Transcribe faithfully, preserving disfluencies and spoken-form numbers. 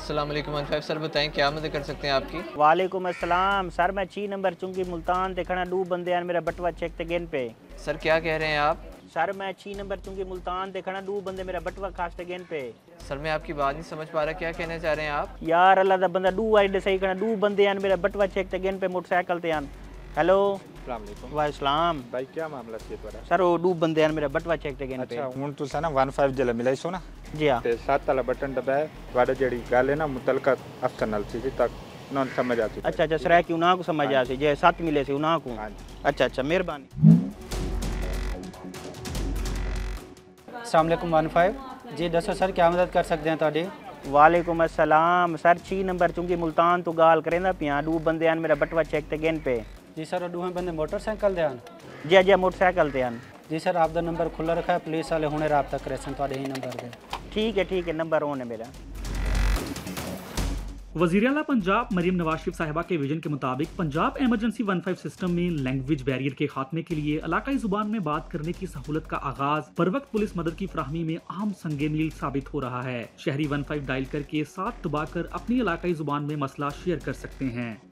अस्सलाम वालेकुम one five. Sir बताएं क्या मदद कर सकते हैं आपकी। वालेकुम अस्सलाम सर, मैं ची नंबर चुंगी मुल्तान देखना दो बंदे हैं मेरा बटवा चेक ते गेन पे। सर क्या कह रहे हैं आप। सर मैं ची नंबर चुंगी मुल्तान देखना दो बंदे मेरा बटवा खास ते गेन पे। सर मैं आपकी बात नहीं समझ पा रहा, क्या कहना चाह रहे हैं आप। यार अल्लाह दा बंदा दो आई सही करना दो बंदे हैं मेरा बटवा चेक ते गेन पे मोटरसाइकिल ते हैं। हेलो अस्सलाम वालेकुम। वालेकुम भाई क्या मामला सी थोड़ा। सर वो दो बंदे हैं मेरा बटवा चेक ते गेन पे। अच्छा हुन तुसा ना वन फाइव जिले मिलाई सो ना जी हां ते सात वाला बटन दबाए वाडे जेडी गल है ना मुतलका अफसर नाल सी तक नॉन समझ आती। अच्छा अच्छा सर क्यों ना को समझ आ सी जे सात मिले सी ना को। अच्छा अच्छा मेहरबानी। अस्सलाम वालेकुम वन फाइव जी दसो सर क्या मदद कर सकते हैं ਤੁਹਾਡੀ। वालेकुम अस्सलाम सर छी नंबर चुंगी मुल्तान तो गाल करेंदा पिया दो बंदे हैं मेरा बटवा चेक ते गेन पे। जी सर वो दोवें बंदे मोटरसाइकिल ਦੇ ਹਨ। जी जी मोटरसाइकिल ते हैं। जी सर आपका नंबर खुला रखा है, पुलिस वाले हुणे राब्ता करे सन ਤੁਹਾਡੇ ही नंबर पे। ठीक है ठीक है नंबर ऑन है मेरा। वज़ीर आला पंजाब मरीम नवाज शरीफ साहिबा के विजन के मुताबिक Punjab emergency one five system में लैंग्वेज बैरियर के खात्मे के लिए इलाकाई जुबान में बात करने की सहूलत का आगाज बर वक्त पुलिस मदद की फराहमी में अहम संगे मील साबित हो रहा है। शहरी वन फाइव डायल करके साथ दबाकर अपनी इलाकाई जुबान में मसला शेयर कर सकते हैं।